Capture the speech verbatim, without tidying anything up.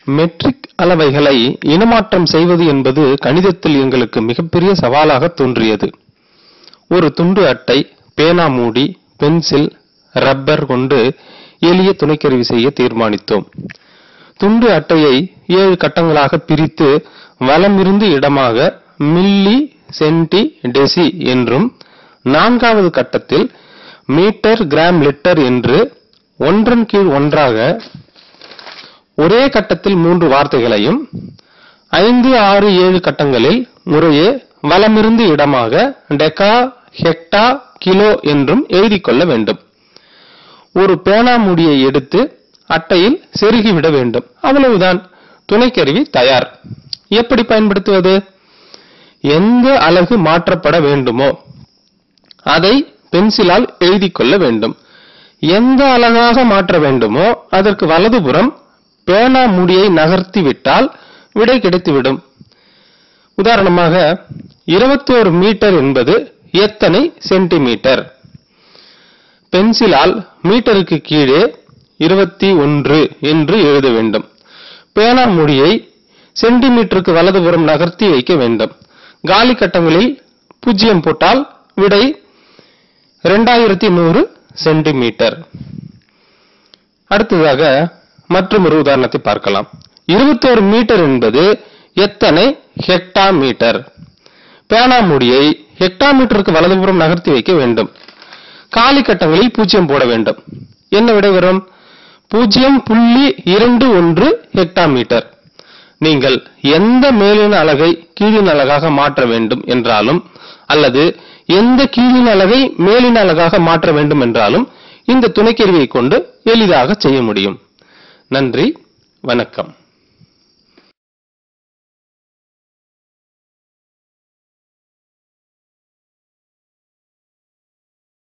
Matric அளவைகளை இனமாற்றம் செய்வது என்பது கணிதத்தில் எங்களுக்கு மிகப்பெரிய சவாலாக தோன்றியது. ஒரு துண்டு அட்டை, பேனா மூடி, பென்சில், ரப்பர் கொண்டு எளிய துணைக்கருவி செய்ய தீர்மானித்தோம். துண்டு அட்டையை ஏழு கட்டங்களாக பிரித்து வலமிருந்து இடமாக மில்லி, சென்டி, டெசி என்றும், நான்காவது கட்டத்தில் மீட்டர், கிராம், லிட்டர் என்று ஒன்றன் கீழ் ஒன்றாக ஒரே கட்டத்தில் மூன்று வார்த்தைகளையும், ஐந்து, ஆறு, ஏழு கட்டங்களில் முறையே வலமிருந்து இடமாக டெகா, ஹெக்டா, கிலோ என்றும் எழுதிக் கொள்ள வேண்டும். ஒரு பேனா மூடியை எடுத்து அட்டையில் செருகிவிட வேண்டும். அவ்வளவுதான், துணைக்கருவி தயார். எப்படி பயன்படுத்துவது? எந்த அலகு மாற்றப்பட வேண்டுமோ அதை பென்சிலால் எழுதிக் கொள்ள வேண்டும். எந்த அலகாக மாற்ற வேண்டுமோ அதற்கு வலதுபுறம் பேனா மூடியை நகர்த்தி விட்டால் விடை கிடைத்துவிடும். உதாரணமாக இருபத்தி ஒரு மீட்டர் என்பது எத்தனை சென்டிமீட்டர்? பென்சிலால் மீட்டருக்கு கீழே இருபத்தி ஒன்று என்று எழுத வேண்டும். பேனா மூடியை சென்டிமீட்டருக்கு வலதுபுறம் நகர்த்தி வைக்க வேண்டும். காலி கட்டங்களில் பூஜ்ஜியம் போட்டால் விடை இரண்டாயிரத்தி நூறு சென்டிமீட்டர். அடுத்ததாக மற்றொரு உதாரணத்தை பார்க்கலாம். இருபத்தி ஒரு மீட்டர் என்பது எத்தனை ஹெக்டா மீட்டர்? பேனா மூடியை ஹெக்டா மீட்டருக்கு வலதுபுறம் நகர்த்தி வைக்க வேண்டும். காலி கட்டங்களில் பூஜ்ஜியம் போட வேண்டும். என்ன விடை வரும்? பூஜ்ஜியம் புள்ளி இரண்டு ஒன்று ஹெக்டா மீட்டர். நீங்கள் எந்த மேலின அலகை கீழின அலகாக மாற்ற வேண்டும் என்றாலும், அல்லது எந்த கீழின அலகை மேலின அலகாக மாற்ற வேண்டும் என்றாலும் இந்த துணைக்கருவியை கொண்டு எளிதாக செய்ய முடியும். நன்றி, வணக்கம்.